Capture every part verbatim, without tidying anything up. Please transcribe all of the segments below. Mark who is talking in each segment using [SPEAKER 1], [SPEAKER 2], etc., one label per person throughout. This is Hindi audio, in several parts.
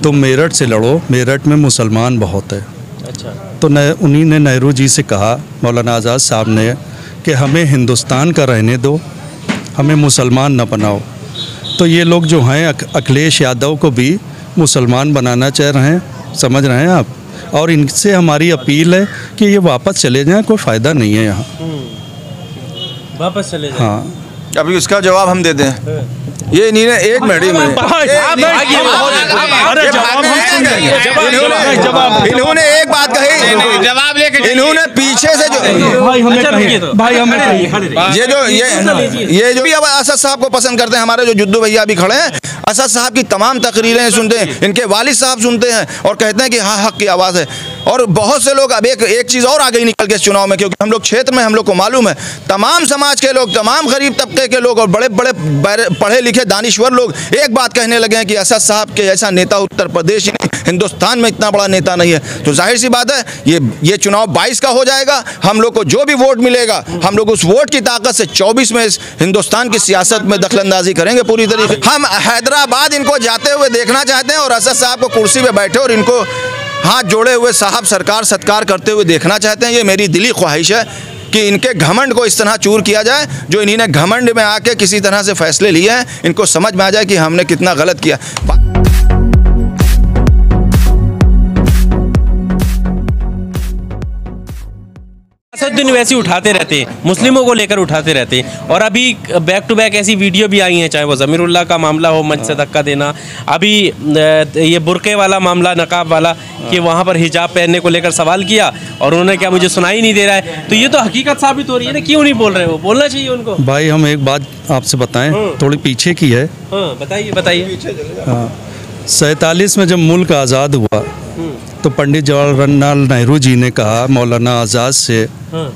[SPEAKER 1] तुम मेरठ से लड़ो, मेरठ में मुसलमान बहुत है।
[SPEAKER 2] अच्छा।
[SPEAKER 1] तो न उन्हीं ने नेहरू जी से कहा, मौलाना आज़ाद साहब ने, कि हमें हिंदुस्तान का रहने दो, हमें मुसलमान न बनाओ। तो ये लोग जो हैं अखिलेश यादव को भी मुसलमान बनाना चाह रहे हैं, समझ रहे हैं आप। और इनसे हमारी अपील है कि ये वापस चले जाएं, कोई फ़ायदा नहीं है यहाँ,
[SPEAKER 2] वापस चले जाएं।
[SPEAKER 1] हाँ।
[SPEAKER 3] अभी उसका जवाब हम देते हैं। ये नहीं है, एक मिनट इन्होंने एक बात कही, जवाब लेके इन्होंने पीछे से जो
[SPEAKER 1] भाई हमें कहिए, भाई हमें
[SPEAKER 3] ये जो ये ये जो भी अब असद साहब को पसंद करते हैं, हमारे जो जुद्दू भैया भी खड़े हैं, असद साहब की तमाम तकरीरें सुनते हैं, इनके वालिद साहब सुनते हैं और कहते हैं कि हाँ हक की आवाज़ है। और बहुत से लोग अब एक एक चीज़ और आ गई निकल के इस चुनाव में, क्योंकि हम लोग क्षेत्र में हम लोग को मालूम है, तमाम समाज के लोग, तमाम गरीब तबके के लोग और बड़े बड़े पढ़े लिखे दानिश्वर लोग एक बात कहने लगे हैं कि असद साहब के ऐसा नेता उत्तर प्रदेश हिंदुस्तान में इतना बड़ा नेता नहीं है। तो जाहिर सी बात है, ये ये चुनाव बाईस का हो जाएगा। हम लोग को जो भी वोट मिलेगा, हम लोग उस वोट की ताकत से चौबीस में इस हिंदुस्तान की सियासत में दखलंदाजी करेंगे पूरी तरीके। हम हैदराबाद इनको जाते हुए देखना चाहते हैं और असद साहब को कुर्सी पे बैठे और इनको हाथ जोड़े हुए साहब सरकार सत्कार करते हुए देखना चाहते हैं। ये मेरी दिली ख्वाहिश है कि इनके घमंड को इस तरह चूर किया जाए, जो इन्होंने घमंड में आके किसी तरह से फैसले लिए हैं, इनको समझ में आ जाए कि हमने कितना गलत किया।
[SPEAKER 2] दिन वैसे उठाते रहते हैं, मुस्लिमों को लेकर उठाते रहते हैं। और अभी बैक टू बैक ऐसी वीडियो भी आई हैं, चाहे वो ज़मीरुल्लाह का मामला हो, मंच से धक्का देना, अभी ये बुरके वाला मामला, नकाब वाला, कि वहाँ पर हिजाब पहनने को लेकर सवाल किया और उन्होंने क्या मुझे सुनाई नहीं दे रहा है। तो ये तो हकीकत साबित हो रही है ना, क्यों नहीं बोल रहे हो? बोलना चाहिए उनको।
[SPEAKER 1] भाई हम एक बात आपसे बताएं, थोड़ी पीछे की है।
[SPEAKER 2] हाँ बताइए बताइए।
[SPEAKER 1] हाँ, सैंतालीस में जब मुल्क आज़ाद हुआ तो पंडित जवाहरलाल नेहरू जी ने कहा मौलाना आज़ाद से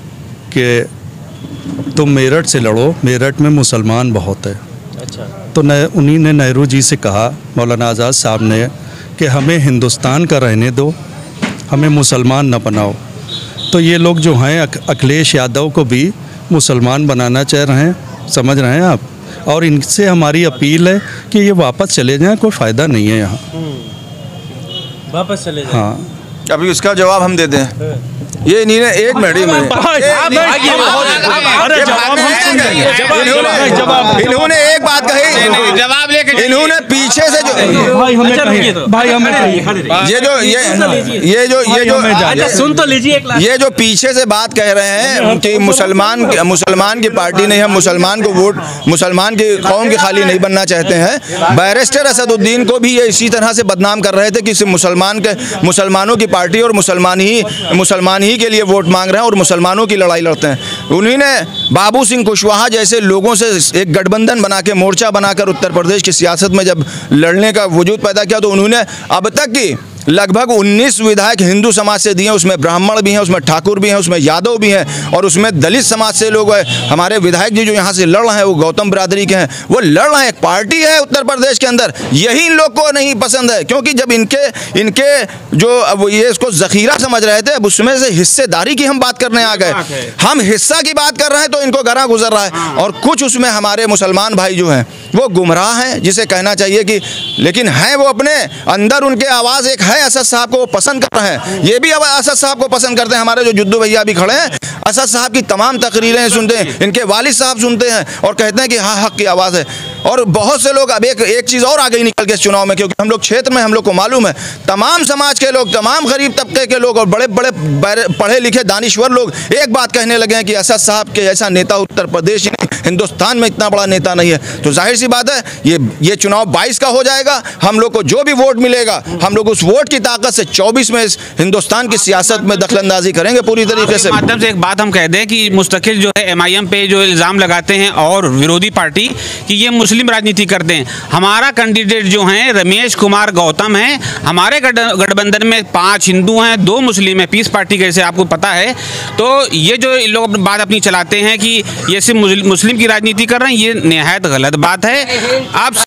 [SPEAKER 1] कि तुम मेरठ से लड़ो, मेरठ में मुसलमान बहुत है।
[SPEAKER 2] अच्छा।
[SPEAKER 1] तो न उन्हीं ने नेहरू जी से कहा, मौलाना आज़ाद साहब ने, कि हमें हिंदुस्तान का रहने दो, हमें मुसलमान न बनाओ। तो ये लोग जो हैं अखिलेश यादव को भी मुसलमान बनाना चाह रहे हैं, समझ रहे हैं आप। और इनसे हमारी अपील है कि ये वापस चले जाएं, कोई फ़ायदा नहीं है यहाँ,
[SPEAKER 2] वापस चले जाएं।
[SPEAKER 1] हाँ।
[SPEAKER 3] अभी उसका जवाब हम देते हैं। ये नहीं है, एक मिनट इन्होंने एक बात कही, जवाब लेके इन्होंने पीछे से जो
[SPEAKER 1] भाई हमें कहिए, भाई हमें
[SPEAKER 3] ये जो ये ये जो ये जो
[SPEAKER 2] सुन तो लीजिए,
[SPEAKER 3] ये जो पीछे से बात कह रहे हैं कि मुसलमान मुसलमान की पार्टी नहीं, हम मुसलमान को वोट, मुसलमान की कौम के खाली नहीं बनना चाहते हैं। बैरिस्टर असदुद्दीन को भी ये इसी तरह से बदनाम कर रहे थे कि मुसलमान के मुसलमानों की पार्टी और मुसलमान ही मुसलमान ही के लिए वोट मांग रहे हैं और मुसलमानों की लड़ाई लड़ते हैं। उन्होंने बाबू सिंह कुशवाहा जैसे लोगों से एक गठबंधन बना के, मोर्चा बनाकर उत्तर प्रदेश की सियासत में जब लड़ने का वजूद पैदा किया, तो उन्होंने अब तक की लगभग उन्नीस विधायक हिंदू समाज से दिए। उसमें ब्राह्मण भी हैं, उसमें ठाकुर भी हैं, उसमें यादव भी हैं और उसमें दलित समाज से लोग हैं। हमारे विधायक जी जो यहाँ से लड़ रहे हैं वो गौतम बिरादरी के हैं, वो लड़ रहे हैं। एक पार्टी है उत्तर प्रदेश के अंदर, यही इन लोग को नहीं पसंद है, क्योंकि जब इनके इनके जो अब ये इसको ज़ख़ीरा समझ रहे थे, अब उसमें से हिस्सेदारी की हम बात करने आ गए। हम हिस्सा की बात कर रहे हैं तो इनको गरा गुजर रहा है। और कुछ उसमें हमारे मुसलमान भाई जो हैं वो गुमराह हैं, जिसे कहना चाहिए कि, लेकिन हैं वो अपने अंदर, उनके आवाज़ एक है, असद साहब को वो पसंद कर रहे हैं। ये भी अब असद साहब को पसंद करते हैं, हमारे जो जुद्दू भैया भी खड़े हैं, असद साहब की तमाम तकरीरें सुनते हैं, इनके वालिद साहब सुनते हैं और कहते हैं कि हाँ हक की आवाज़ है। और बहुत से लोग अब एक एक चीज़ और आ गई निकल के इस चुनाव में, क्योंकि हम लोग क्षेत्र में हम लोग को मालूम है, तमाम समाज के लोग, तमाम गरीब तबके के लोग और बड़े बड़े पढ़े लिखे दानिश्वर लोग एक बात कहने लगे हैं कि असद साहब के ऐसा नेता उत्तर प्रदेश हिंदुस्तान में इतना बड़ा नेता नहीं है। तो जाहिर सी बात है, ये ये चुनाव बाईस का हो जाएगा। हम लोग को जो भी वोट मिलेगा, हम लोग उस वोट की ताकत से चौबीस में इस हिंदुस्तान की सियासत में दखलंदाजी करेंगे पूरी तरीके से।
[SPEAKER 4] माध्यम से एक बात हम कह दें कि मुस्तकिल जो है एम आई एम पे जो इल्ज़ाम लगाते हैं और विरोधी पार्टी कि ये मुस्लिम राजनीति करते हैं। हमारा कैंडिडेट जो हैं रमेश कुमार गौतम हैं, हमारे गठबंधन में पाँच हिंदू हैं, दो मुस्लिम हैं, पीस पार्टी कैसे आपको पता है। तो ये जो लोग बात अपनी चलाते हैं कि ये सिर्फ मुस्लिम की राजनीति कर रहे हैं, ये निहायत गलत बात है। आप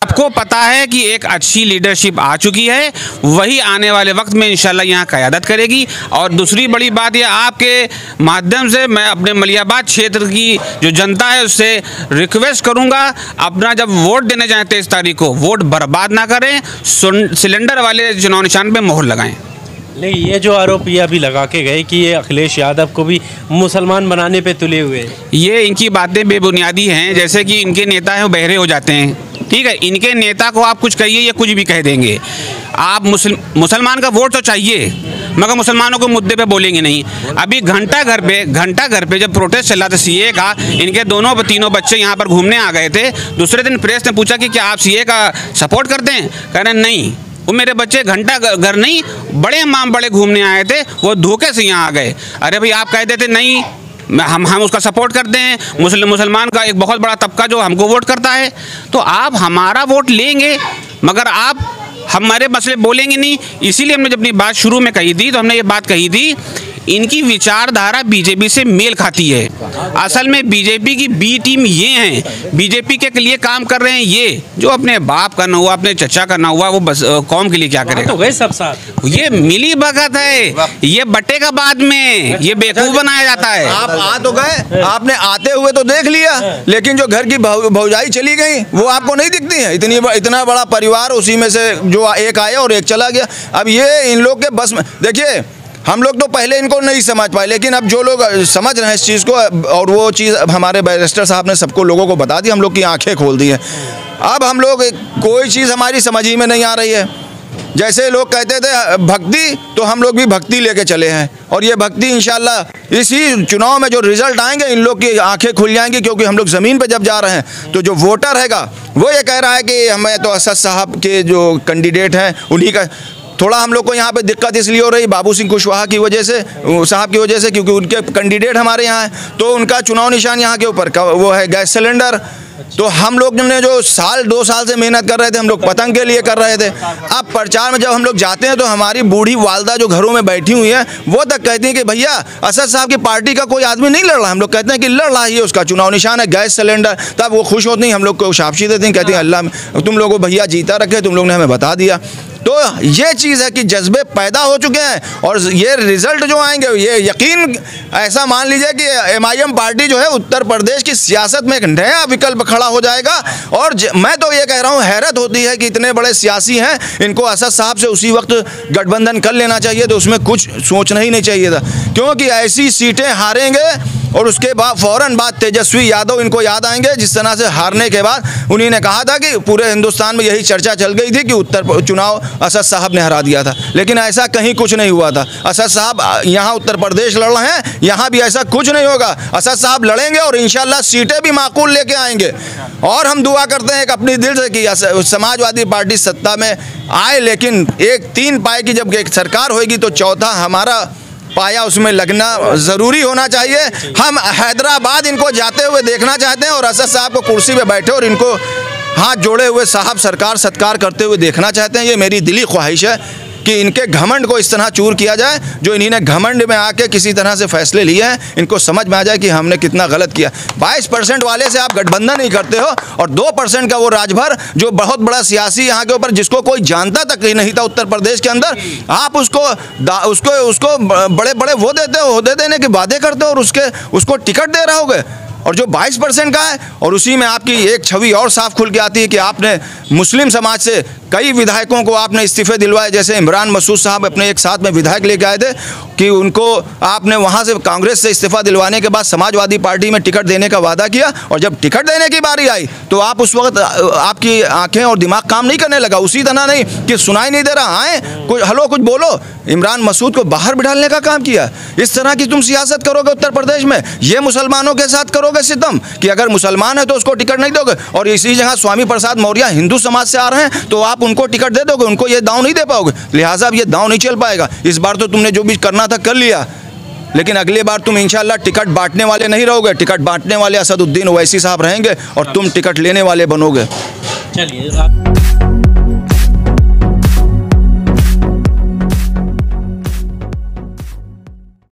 [SPEAKER 4] सबको पता है कि एक अच्छी लीडरशिप आ चुकी है, वही आने वाले वक्त में इंशाल्लाह यहाँ क़यादत करेगी। और दूसरी बड़ी बात यह, आपके माध्यम से मैं अपने मलियाबाद क्षेत्र की जो जनता है उससे रिक्वेस्ट करूँगा, अपना जब वोट देने जाएँ तेईस तारीख को, वोट बर्बाद ना करें, सिलेंडर वाले चुनाव निशान पर मोहर लगाएँ।
[SPEAKER 2] नहीं, ये जो आरोप ये अभी लगा के गए कि ये अखिलेश यादव को भी मुसलमान बनाने पे तुले हुए हैं,
[SPEAKER 4] ये इनकी बातें बेबुनियादी हैं। जैसे कि इनके नेता हैं वो बहरे हो जाते हैं, ठीक है। इनके नेता को आप कुछ कहिए, ये कुछ भी कह देंगे। आप मुसल मुसलमान का वोट तो चाहिए, मगर मुसलमानों को मुद्दे पे बोलेंगे नहीं। अभी घंटा घर पे घंटा घर पे जब प्रोटेस्ट चल रहा था सीए का, इनके दोनों तीनों बच्चे यहाँ पर घूमने आ गए थे। दूसरे दिन प्रेस ने पूछा कि क्या आप सीए का सपोर्ट करते हैं? कह रहे नहीं, वो मेरे बच्चे घंटा घर नहीं, बड़े माम बड़े घूमने आए थे, वो धोखे से यहाँ आ गए। अरे भाई, आप कह देते नहीं हम हम उसका सपोर्ट करते हैं, मुस्लिम मुसलमान का एक बहुत बड़ा तबका जो हमको वोट करता है, तो आप हमारा वोट लेंगे मगर आप हमारे मसले बोलेंगे नहीं। इसीलिए हमने जब अपनी बात शुरू में कही थी तो हमने ये बात कही थी, इनकी विचारधारा बीजेपी से मेल खाती है। असल में बीजेपी की बी टीम ये हैं, बीजेपी के लिए काम कर रहे हैं। ये जो अपने बाप करना हुआ, अपने चचा करना हुआ, वो बस कौम के लिए क्या करेगा?
[SPEAKER 2] तो गए सब साथ,
[SPEAKER 4] ये मिली भगत है, ये बटेगा बाद में, ये बेवकूफ बनाया जाता है।
[SPEAKER 3] आप आ तो गए, आपने आते हुए तो देख लिया, लेकिन जो घर की भौजाई चली गई वो आपको नहीं दिखती है। इतनी इतना बड़ा परिवार, उसी में से जो एक आया और एक चला गया। अब ये इन लोग के बस में, देखिए हम लोग तो पहले इनको नहीं समझ पाए, लेकिन अब जो लोग समझ रहे हैं इस चीज़ को, और वो चीज़ हमारे बैरिस्टर साहब ने सबको लोगों को बता दी, हम लोग की आंखें खोल दी हैं। अब हम लोग कोई चीज़ हमारी समझ ही में नहीं आ रही है। जैसे लोग कहते थे भक्ति, तो हम लोग भी भक्ति लेके चले हैं, और ये भक्ति इंशाल्लाह इसी चुनाव में जो रिजल्ट आएंगे इन लोग की आंखें खुल जाएंगी। क्योंकि हम लोग ज़मीन पे जब जा रहे हैं तो जो वोटर हैगा वो ये कह रहा है कि हमें तो असद साहब के जो कैंडिडेट हैं उन्हीं का थोड़ा हम लोग को यहाँ पे दिक्कत इसलिए हो रही बाबू सिंह कुशवाहा की वजह से, साहब की वजह से, क्योंकि उनके कैंडिडेट हमारे यहाँ हैं, तो उनका चुनाव निशान यहाँ के ऊपर वो है गैस सिलेंडर। तो हम लोग ने जो साल दो साल से मेहनत कर रहे थे, हम लोग पतंग के लिए कर रहे थे। अब प्रचार में जब हम लोग जाते हैं तो हमारी बूढ़ी वालदा जो घरों में बैठी हुई है वो तक कहती हैं कि भैया असद साहब की पार्टी का कोई आदमी नहीं लड़ रहा। हम लोग कहते हैं कि लड़ रहा है, उसका चुनाव निशान है गैस सिलेंडर। तब वो खुश होती हैं, हम लोग को शाबाशी देती हैं, कहती हैं अल्लाह तुम लोगों को भैया जीता रखे, तुम लोग ने हमें बता दिया। तो ये चीज़ है कि जज्बे पैदा हो चुके हैं, और ये रिजल्ट जो आएंगे ये यकीन ऐसा मान लीजिए कि एम आई एम पार्टी जो है उत्तर प्रदेश की सियासत में एक नया विकल्प खड़ा हो जाएगा। और मैं तो ये कह रहा हूँ, हैरत होती है कि इतने बड़े सियासी हैं, इनको असद साहब से उसी वक्त गठबंधन कर लेना चाहिए, तो उसमें कुछ सोचना ही नहीं चाहिए था। क्योंकि ऐसी सीटें हारेंगे और उसके बाद फ़ौरन बाद तेजस्वी यादव इनको याद आएंगे, जिस तरह से हारने के बाद उन्हीं ने कहा था कि पूरे हिंदुस्तान में यही चर्चा चल गई थी कि उत्तर चुनाव असद साहब ने हरा दिया था। लेकिन ऐसा कहीं कुछ नहीं हुआ था। असद साहब यहाँ उत्तर प्रदेश लड़ रहे हैं, यहाँ भी ऐसा कुछ नहीं होगा। असद साहब लड़ेंगे और इंशाल्लाह सीटें भी माकूल लेके आएंगे। और हम दुआ करते हैं कि अपनी दिल से कि समाजवादी पार्टी सत्ता में आए, लेकिन एक तीन पाए की जब एक सरकार होगी तो चौथा हमारा पाया उसमें लगना ज़रूरी होना चाहिए। हम हैदराबाद इनको जाते हुए देखना चाहते हैं और असद साहब को कुर्सी पे बैठे और इनको हाथ जोड़े हुए साहब सरकार सत्कार करते हुए देखना चाहते हैं। ये मेरी दिली ख्वाहिश है कि इनके घमंड को इस तरह चूर किया जाए, जो इन्हीं ने घमंड में आके किसी तरह से फैसले लिए हैं, इनको समझ में आ जाए कि हमने कितना गलत किया। बाईस परसेंट वाले से आप गठबंधन नहीं करते हो, और दो परसेंट का वो राजभर जो बहुत बड़ा सियासी यहाँ के ऊपर, जिसको कोई जानता तक ही नहीं था उत्तर प्रदेश के अंदर, आप उसको उसको उसको बड़े बड़े वो देते हो, होदे देने के वादे करते हो और उसके उसको टिकट दे रहोगे। और जो बाईस परसेंट का है, और उसी में आपकी एक छवि और साफ खुल के आती है कि आपने मुस्लिम समाज से कई विधायकों को आपने इस्तीफे दिलवाए। जैसे इमरान मसूद साहब अपने एक साथ में विधायक लेके आए थे कि उनको आपने वहाँ से कांग्रेस से इस्तीफा दिलवाने के बाद समाजवादी पार्टी में टिकट देने का वादा किया, और जब टिकट देने की बारी आई तो आप उस वक्त आपकी आंखें और दिमाग काम नहीं करने लगा। उसी तरह नहीं कि सुनाई नहीं दे रहा, आए कुछ हलो कुछ बोलो, इमरान मसूद को बाहर बिठाने का काम किया। इस तरह की तुम सियासत करोगे उत्तर प्रदेश में, ये मुसलमानों के साथ करोगे सितम कि अगर मुसलमान है तो उसको टिकट नहीं दोगे, और इसी जगह स्वामी प्रसाद मौर्य हिंदू समाज से आ रहे हैं तो आप उनको टिकट दे दोगे, उनको ये दांव नहीं दे पाओगे। लिहाजा अब ये दांव नहीं चल पाएगा। इस बार तो तुमने जो भी करना था कर लिया, लेकिन अगली बार तुम इंशाल्लाह टिकट बांटने वाले नहीं रहोगे। टिकट बांटने वाले असदुद्दीन ओवैसी साहब रहेंगे और तुम टिकट लेने वाले बनोगे।
[SPEAKER 2] चलिए।